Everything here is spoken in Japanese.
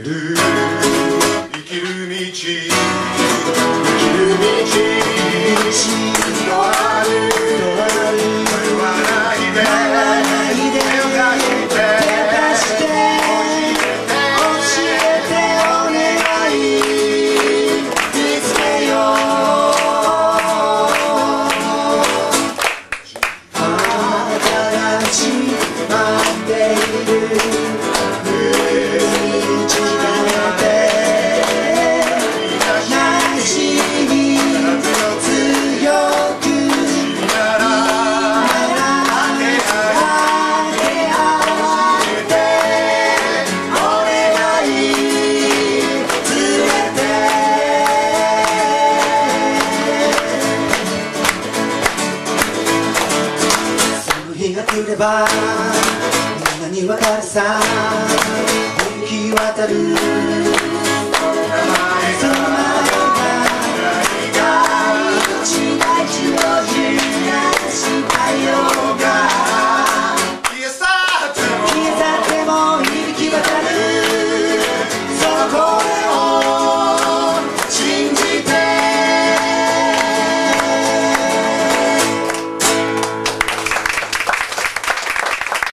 る生きる道のある迷わないで手を貸して教えてお願い見つけようあなたが待っている日が来ればみんなにわかるさ行き渡る